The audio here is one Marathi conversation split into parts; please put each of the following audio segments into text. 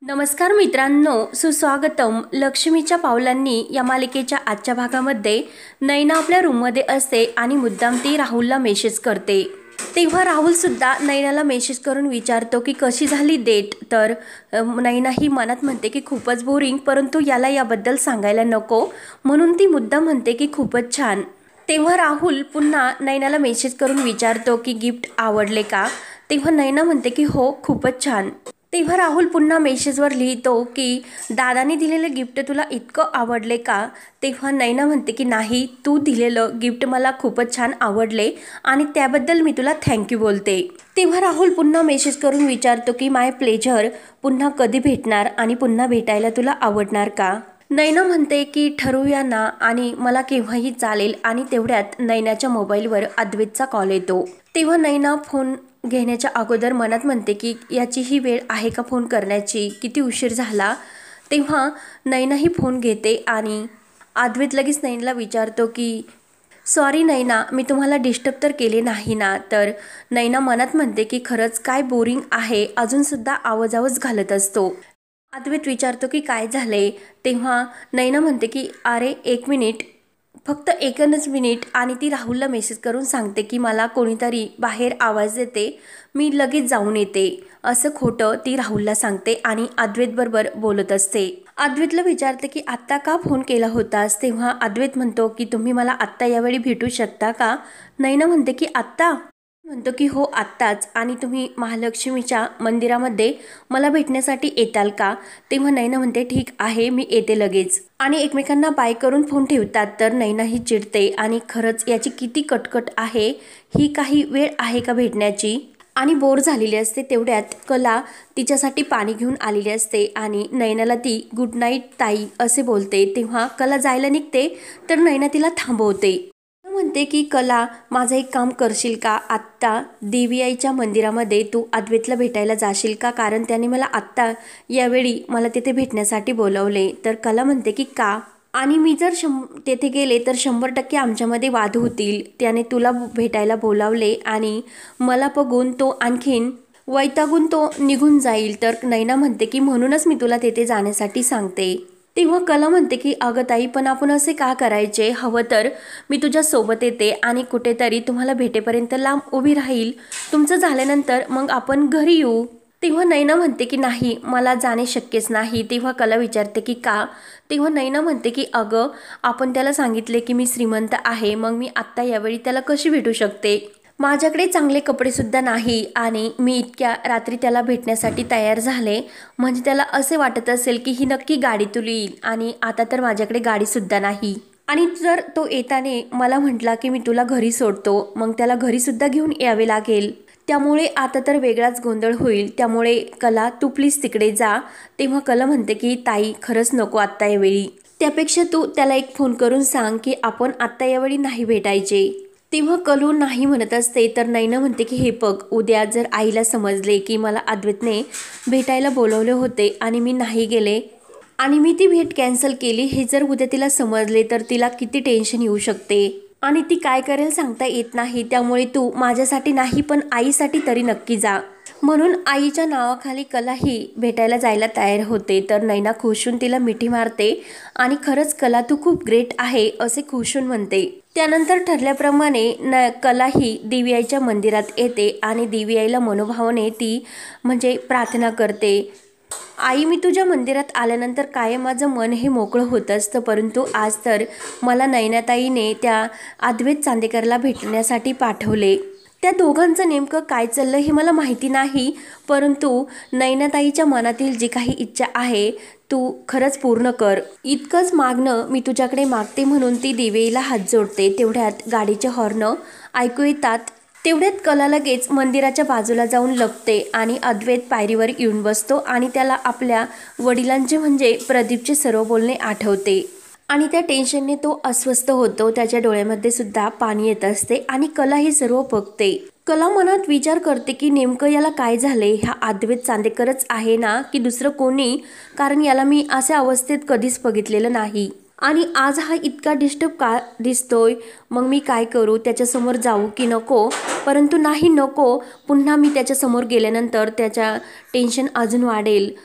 नमस्कार मित्रांनो, सुस्वागतम. लक्ष्मीच्या पावलांनी या मालिकेच्या आजच्या भागामध्ये नैना आपल्या रूममध्ये असते आणि मुद्दाम ती राहुलला मेसेज करते. तेव्हा राहुल सुद्धा नैनाला मेसेज करून विचारतो की कशी झाली डेट. तर नैना ही मनात म्हणते की खूपच बोरिंग, परंतु याला याबद्दल सांगायला नको, म्हणून ती मुद्दाम म्हणते की खूपच छान. तेव्हा राहुल पुन्हा नैनाला मेसेज करून विचारतो की गिफ्ट आवडले का. तेव्हा नैना म्हणते की हो, खूपच छान. तेव्हा राहुल पुन्हा मेसेजवर लिहितो की दादाने दिलेलं गिफ्ट तुला इतकं आवडले का. तेव्हा नैना म्हणते की नाही, तू दिलेलं गिफ्ट मला खूपच छान आवडले आणि त्याबद्दल मी तुला थँक्यू बोलते. तेव्हा राहुल पुन्हा मेसेज करून विचारतो की माय प्लेजर, पुन्हा कधी भेटणार आणि पुन्हा भेटायला तुला आवडणार का. नैना म्हणते की ठरवूया ना आणि मला केव्हाही चालेल. आणि तेवढ्यात नैनाच्या मोबाईलवर अद्वैतचा कॉल येतो. तेव्हा नैना फोन घेण्याच्या अगोदर मनात म्हणते की याची ही वेळ आहे का फोन करण्याची, किती उशीर झाला. तेव्हा नैना ही फोन घेते आणि अद्वैत लगेच नैनाला विचारतो की सॉरी नैना, मी तुम्हाला डिस्टर्ब तर केले नाही ना. तर नैना मनात म्हणते की खरंच काय बोरिंग आहे, अजूनसुद्धा आवाज घालत असतो. अद्वैत विचारतो की काय झाले. तेव्हा नैना म्हणते की अरे एक मिनिट, फक्त एकच मिनिट. आणि ती राहुलला मेसेज करून सांगते की मला कोणीतरी बाहेर आवाज देते, मी लगेच जाऊन येते. असं खोटं ती राहुलला सांगते आणि अद्वैत बरोबर बोलत असते. अद्वैतला विचारते की आत्ता का फोन केला होतास. तेव्हा अद्वैत म्हणतो की तुम्ही मला आत्ता यावेळी भेटू शकता का. नैना म्हणते की आत्ता. म्हणतो की हो आत्ताच. आणि तुम्ही महालक्ष्मीच्या मंदिरामध्ये मला भेटण्यासाठी येताल का. तेव्हा नैना म्हणते ठीक आहे, मी येते लगेच. आणि एकमेकांना बाय करून फोन ठेवतात. तर नैना ही चिडते आणि खरंच याची किती कटकट आहे, ही काही वेळ आहे का भेटण्याची. आणि बोर झालेली असते. तेवढ्यात कला तिच्यासाठी पाणी घेऊन आलेली असते आणि नैनाला ती गुड नाईट ताई असे बोलते. तेव्हा कला जायला निघते तर नैना तिला थांबवते. म्हणते की कला, माझं एक काम करशील का. आत्ता देवीआईच्या मंदिरामध्ये तू अद्वैतला भेटायला जाशील का, कारण त्याने मला आत्ता यावेळी मला तिथे भेटण्यासाठी बोलवले. तर कला म्हणते की का. आणि मी जर तेथे गेले तर 100% आमच्यामध्ये वाद होतील. त्याने तुला भेटायला बोलावले आणि मला बघून तो आणखीन वैतागून तो निघून जाईल. तर नैना म्हणते की म्हणूनच मी तुला तेथे जाण्यासाठी सांगते. तेव्हा कला म्हणते की अगं ताई, पण आपण असे का करायचे. हवं तर मी तुझ्या सोबत येते आणि कुठेतरी तुम्हाला भेटेपर्यंत लांब उभी राहील. तुमचं झाल्यानंतर मग आपण घरी येऊ. तेव्हा नैना म्हणते की नाही, मला जाणे शक्यच नाही. तेव्हा कला विचारते की का. तेव्हा नैना म्हणते की अगं, आपण त्याला सांगितले की मी श्रीमंत आहे, मग मी आत्ता यावेळी त्याला कशी भेटू शकते. माझ्याकडे चांगले कपडे सुद्धा नाही आणि मी इतक्या रात्री त्याला भेटण्यासाठी तयार झाले, म्हणजे त्याला असे वाटत असेल की ही नक्की गाडीतून येईल. आणि आता तर माझ्याकडे गाडीसुद्धा नाही. आणि जर तो येताने मला म्हटला की मी तुला घरी सोडतो, मग त्याला घरीसुद्धा घेऊन यावे लागेल. त्यामुळे आता तर वेगळाच गोंधळ होईल. त्यामुळे कला, तू प्लीज तिकडे जा. तेव्हा कला म्हणते की ताई, खरंच नको आत्ता यावेळी. त्यापेक्षा तू त्याला एक फोन करून सांग की आपण आत्ता यावेळी नाही भेटायचे. तेव्हा कलू नाही म्हणत असते. तर नैना म्हणते की हे बघ, उद्या जर आईला समजले की मला अद्वैतने भेटायला बोलवले होते आणि मी नाही गेले आणि मी ती भेट कॅन्सल केली, हे जर उद्या तिला समजले तर तिला किती टेन्शन येऊ शकते आणि ती काय करेल सांगता येत नाही. त्यामुळे तू माझ्यासाठी नाही पण आईसाठी तरी नक्की जा. म्हणून आईच्या नावाखाली कलाही भेटायला जायला तयार होते. तर नैना खुशून तिला मिठी मारते आणि खरंच कला, तू खूप ग्रेट आहे असे खुशून म्हणते. त्यानंतर ठरल्याप्रमाणे कलाही देवीआईच्या मंदिरात येते आणि देवीआईला मनोभावाने ती म्हणजे प्रार्थना करते. आई, मी तुझ्या मंदिरात आल्यानंतर कायम माझं मन हे मोकळं होत असतं, परंतु आज तर मला नैनाताईने त्या अद्वैत चांदेकरला भेटण्यासाठी पाठवले. त्या दोघांचं नेमकं काय चाललं हे मला माहिती नाही, परंतु नैनाताईच्या मनातील जी काही इच्छा आहे तू खरंच पूर्ण कर. इतकंच मागणं मी तुझ्याकडे मागते. म्हणून ती देवीला हात जोडते. तेवढ्यात गाडीचे हॉर्न ऐकू येतात. तेवढ्यात कला लगेच मंदिराच्या बाजूला जाऊन लपते आणि अद्वैत पायरीवर येऊन बसतो आणि त्याला आपल्या वडिलांचे म्हणजे प्रदीपचे सर्व बोलणे आठवते आणि त्या टेन्शनने तो अस्वस्थ होतो. त्याच्या डोळ्यामध्ये सुद्धा पाणी येत असते आणि कला हे सर्व बघते. कला मनात विचार करते की नेमकं याला काय झाले. हा अद्वैत चांदेकरच आहे ना की दुसरं कोणी, कारण याला मी अशा अवस्थेत कधीच बघितलेलं नाही आणि आज हा इतका डिस्टर्ब का दिसतोय. मग मी काय करू, त्याच्यासमोर जाऊ की नको. परंतु नाही, नको. पुन्हा मी त्याच्यासमोर गेल्यानंतर त्याच्या टेन्शन अजून वाढेल.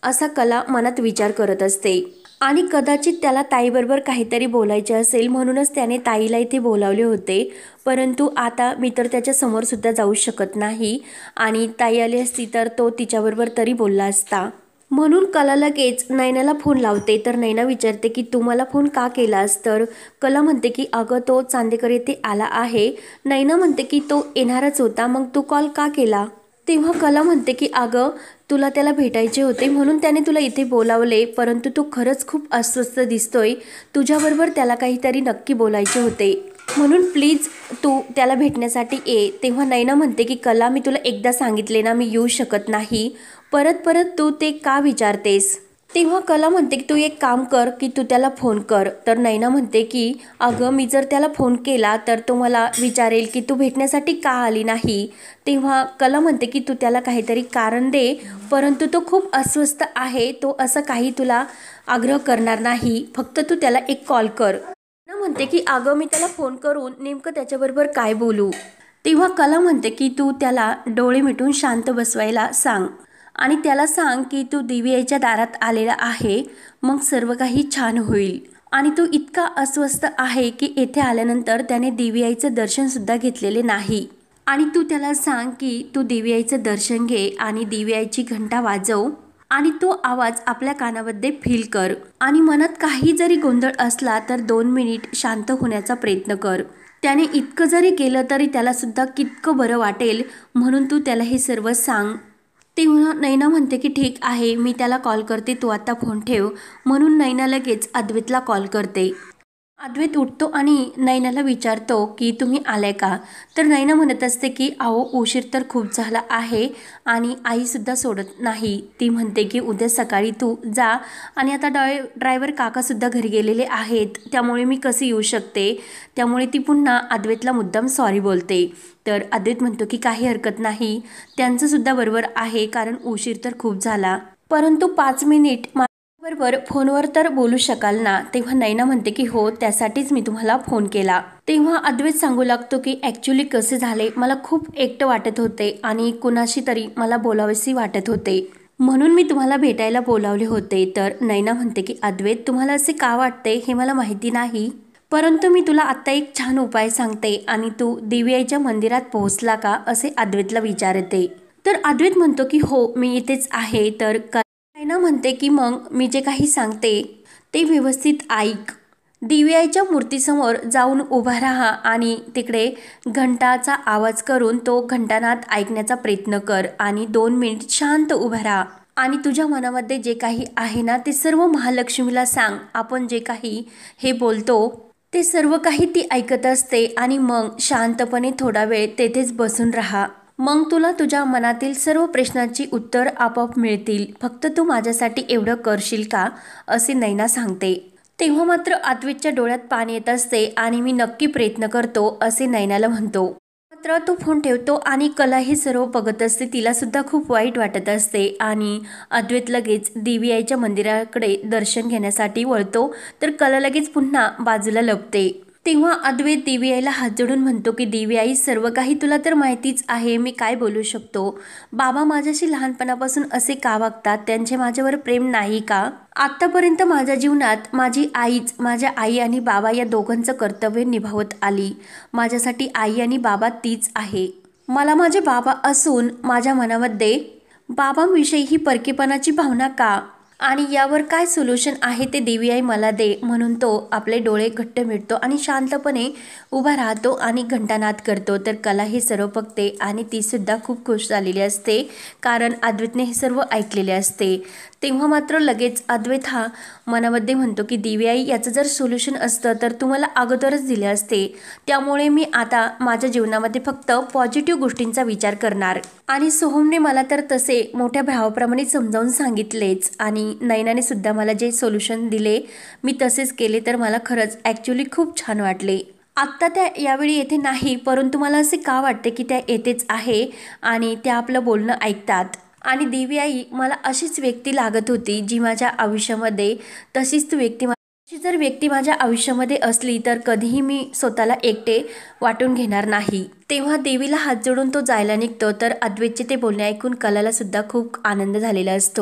असा कला मनात विचार करत असते आणि कदाचित त्याला ताईबरोबर काहीतरी बोलायचे असेल म्हणूनच त्याने ताईला इथे बोलावले होते, परंतु आता मी तर त्याच्या समोर सुद्धा जाऊ शकत नाही आणि ताई आली असती तर तो तिच्याबरोबर तरी बोलला असता. म्हणून कला लगेच नैनाला फोन लावते. तर नैना विचारते की तू मला फोन का केलास? तर कला म्हणते की अगं तो चांदेकर येथे आला आहे. नैना म्हणते की तो येणारच होता, मग तू कॉल का केला? तेव्हा कला म्हणते की अगं तुला त्याला भेटायचे होते म्हणून त्याने तुला इथे बोलावले, परंतु तो खरंच खूप अस्वस्थ दिसतोय. तुझ्याबरोबर त्याला काहीतरी नक्की बोलायचे होते, म्हणून प्लीज तू त्याला भेटण्यासाठी ये. तेव्हा नैना म्हणते की कला मी तुला एकदा सांगितले ना मी येऊ शकत नाही, परत परत तू ते का विचारतेस? तेव्हा कला म्हणते की तू एक काम कर की तू त्याला फोन कर. तर नैना म्हणते की अगं मी जर त्याला फोन केला तर तो मला विचारेल की तू भेटण्यासाठी का आली नाही. तेव्हा कला म्हणते की तू त्याला काहीतरी कारण दे, परंतु तो खूप अस्वस्थ आहे, तो असं काही तुला आग्रह करणार नाही, फक्त तू त्याला एक कॉल कर. नैना म्हणते की अगं मी त्याला फोन करून नेमकं त्याच्याबरोबर काय बोलू? तेव्हा कला म्हणते की तू त्याला डोळे मिटून शांत बसवायला सांग आणि त्याला सांग की तू देवीआईच्या दारात आलेला आहे, मग सर्व काही छान होईल. आणि तो इतका अस्वस्थ आहे की येथे आल्यानंतर त्याने देवीआईचं दर्शन सुद्धा घेतलेले नाही. आणि तू त्याला सांग की तू देवीआईचं दर्शन घे आणि देवीआईची घंटा वाजव आणि तो आवाज आपल्या कानामध्ये फील कर आणि मनात काही जरी गोंधळ असला तर 2 मिनिट शांत होण्याचा प्रयत्न कर. त्याने इतकं जरी केलं तरी त्याला सुद्धा कितकं बरं वाटेल, म्हणून तू त्याला हे सर्व सांग. तेव्हा नैना म्हणते की ठीक आहे मी त्याला कॉल करते, तू आता फोन ठेव. म्हणून नैना लगेच अद्वैतला कॉल करते. अद्वैत उठतो आणि नैनाला विचारतो की तुम्ही आलाय का? तर नैना म्हणत असते की अहो उशीर तर खूप झाला आहे आणि आईसुद्धा सोडत नाही. ती म्हणते की उद्या सकाळी तू जा आणि आता ड्रायव्हर काकासुद्धा घरी गेलेले आहेत, त्यामुळे मी कसे येऊ शकते. त्यामुळे ती पुन्हा अद्वैतला मुद्दाम सॉरी बोलते. तर अद्वैत म्हणतो की काही हरकत नाही, त्यांचंसुद्धा बरोबर आहे कारण उशीर तर खूप झाला, परंतु 5 मिनिट बरोबर फोनवर तर बोलू शकाल ना? तेव्हा नैना म्हणते की हो त्यासाठीच मी तुम्हाला फोन केला. तेव्हा अद्वैत सांगू लागतो की ॲक्च्युली कसे झाले, मला खूप एकटं वाटत होते आणि कुणाशी तरी मला बोलावेसी वाटत होते, म्हणून मी तुम्हाला भेटायला बोलावले होते. तर नैना म्हणते की अद्वैत तुम्हाला असे का वाटते हे मला माहिती नाही, परंतु मी तुला आत्ता एक छान उपाय सांगते आणि तू देवीआईच्या मंदिरात पोहोचला का असे अद्वैतला विचारते. तर अद्वैत म्हणतो की हो मी इथेच आहे. तर नैना म्हणते की मग मी जे काही सांगते ते व्यवस्थित ऐक. देवीआईच्या मूर्तीसमोर जाऊन उभा राहा आणि तिकडे घंटाचा आवाज करून तो घंटानाद ऐकण्याचा प्रयत्न कर आणि 2 मिनिट शांत उभा राहा आणि तुझ्या मनामध्ये जे काही आहे ना ते सर्व महालक्ष्मीला सांग. आपण जे काही हे बोलतो ते सर्व काही ती ऐकत असते आणि मग शांतपणे थोडा वेळ तेथेच बसून राहा. मग तुला तुझ्या मनातील सर्व प्रश्नांची उत्तर आपोआप मिळतील. फक्त तू माझ्यासाठी एवढं करशील का असे नैना सांगते. तेव्हा मात्र अद्वैतच्या डोळ्यात पाणी येत असते आणि मी नक्की प्रयत्न करतो असे नैनाला म्हणतो. मात्र तो फोन ठेवतो आणि कला हे सर्व बघत असते. तिला सुद्धा खूप वाईट वाटत असते आणि अद्वैत लगेच देवीआईच्या मंदिराकडे दर्शन घेण्यासाठी वळतो. तर कला लगेच पुन्हा बाजूला लपते. तेव्हा अद्वैत देवीआईला हात जोडून म्हणतो की देवीआई सर्व काही तुला तर माहितीच आहे, मी काय बोलू शकतो. बाबा माझ्याशी लहानपणापासून असे का वागतात, त्यांचे माझ्यावर प्रेम नाही का? आत्तापर्यंत माझ्या जीवनात माझी आईच माझ्या आई आणि बाबा या दोघांचं कर्तव्य निभावत आली. माझ्यासाठी आई आणि बाबा तीच आहे. मला माझे बाबा असून माझ्या मनामध्ये बाबांविषयी ही परकेपणाची भावना का? आणि यावर काय सोल्युशन आहे ते देवीआई मला दे. म्हणून तो आपले डोळे घट्ट मिटतो आणि शांतपणे उभा राहतो आणि घंटानाद करतो. तर कला हे सर्व बघते आणि ती सुद्धा खूप खुश झालेली असते कारण अद्वैतने हे सर्व ऐकलेले असते. तेव्हा मात्र लगेच अद्वैत हा मनामध्ये म्हणतो की देवीआई याचं जर सोल्युशन असतं तर तुम्हाला अगोदरच दिले असते. त्यामुळे मी आता माझ्या जीवनामध्ये फक्त पॉझिटिव्ह गोष्टींचा विचार करणार. आणि सोहमने मला तर तसे मोठ्या भावाप्रमाणे समजावून सांगितलेच आणि नैनाने सुद्धा मला जे सोल्युशन दिले मी तसेच केले. तर मला खरंच ॲक्च्युली खूप छान वाटले. आत्ता त्या यावेळी येथे नाही, परंतु मला असे का वाटते की त्या येथेच आहे आणि त्या आपलं बोलणं ऐकतात. आणि देवीआई मला अशीच व्यक्ती लागत होती जी माझ्या आयुष्यामध्ये, तशीच ती व्यक्ती अशी जर व्यक्ती माझ्या आयुष्यामध्ये असली तर कधीही मी स्वतःला एकटे वाटून घेणार नाही. तेव्हा देवीला हात जोडून तो जायला निघतो. तर अद्वैतचे ते बोलणे ऐकून कलाला सुद्धा खूप आनंद झालेला असतो.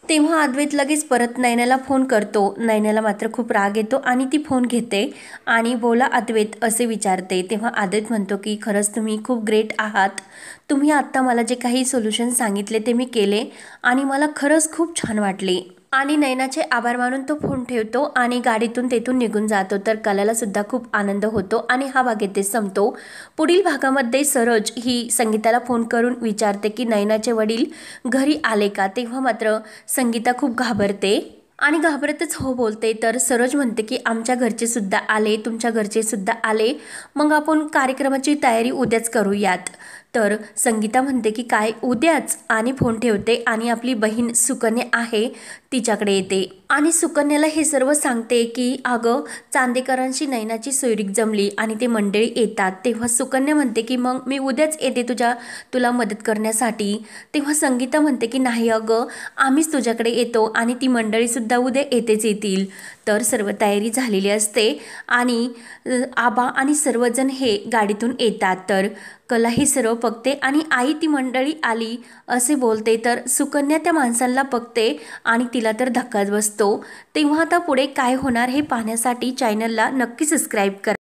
तेव्हा अद्वैत लगेच परत नयनाला फोन करतो। नयनाला मात्र खूप राग येतो आणि ती फोन घेते आणि बोला अद्वैत असे विचारते। तेव्हा अद्वैत म्हणतो की खरंच तुम्ही खूप ग्रेट आहात, तुम्ही आत्ता मला जे काही सोल्युशन सांगितले ते मी केले आणि मला खरंच खूप छान वाटले। आणि नयनाचे आभार मानून तो फोन ठेवतो आणि गाडीतून तेथून निघून जातो। तर कलाला सुद्धा खूप आनंद होतो आणि हा भाग येथे संपतो। पुढील भागामध्ये सरोज ही संगीताला फोन करून विचारते की नयनाचे वडील घरी आले का। तेव्हा मात्र संगीता खूप घाबरते आणि घाबरतच हो बोलते। तर सरोज म्हणते की आमच्या घरचे सुद्धा आले, तुमच्या घरचे सुद्धा आले, मग आपण कार्यक्रमाची तयारी उद्याच करूयात। तर संगीता म्हणते की काय उद्याच, आणि फोन ठेवते आणि आपली बहीण सुकन्या आहे तिच्याकडे येते आणि सुकन्याला हे सर्व सांगते की अगं चांदेकरांशी नयनाची सोयरीक जमली आणि ते मंडळी येतात। तेव्हा सुकन्या म्हणते की मग मी उद्याच येते तुला मदत करण्यासाठी। तेव्हा संगीता म्हणते की नाही अगं, आम्हीच तुझ्याकडे येतो आणि ती मंडळी सुद्धा उद्या येतेच येतील। तर सर्व तयारी झालेली असते आणि आबा आणि सर्वजण हे गाडीतून येतात। तर कला ही सर्व बघते आणि आई ती मंडळी आली असे बोलते। तर सुकन्या त्या माणसांना बघते आणि तिला तर धक्काच बसतो। तेव्हा आता पुढे काय होणार हे पाहण्यासाठी चॅनलला नक्की सबस्क्राईब करा।